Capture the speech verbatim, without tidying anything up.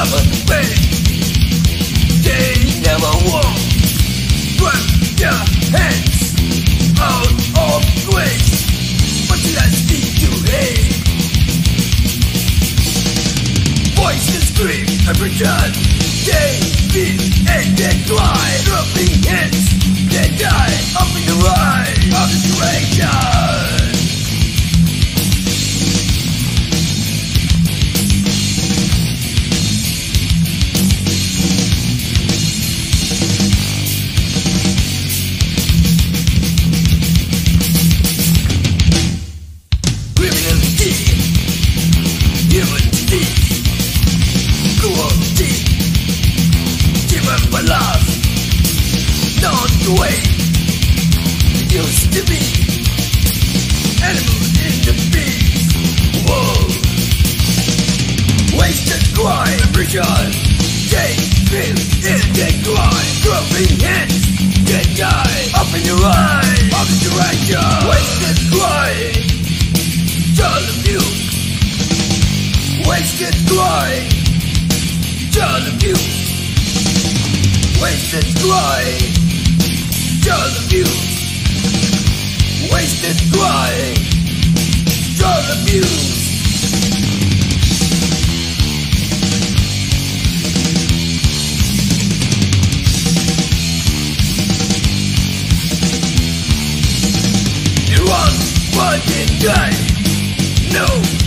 summer rain. They never walk. Grab your hands out of grace. What did I speak to hate? Voices scream every time. They feel and they cry. Dropping hands, they die. Up in the rise of the duration. Wait, it used to be animals in the beast. Whoa, wasted cry, vision. They feel in they cry, dropping hands, they die. Up in your eyes, up in your direction. Wasted cry, child abuse. Wasted cry, child abuse. Wasted cry. Child abuse, wasted crying, child abuse. It was one day, no.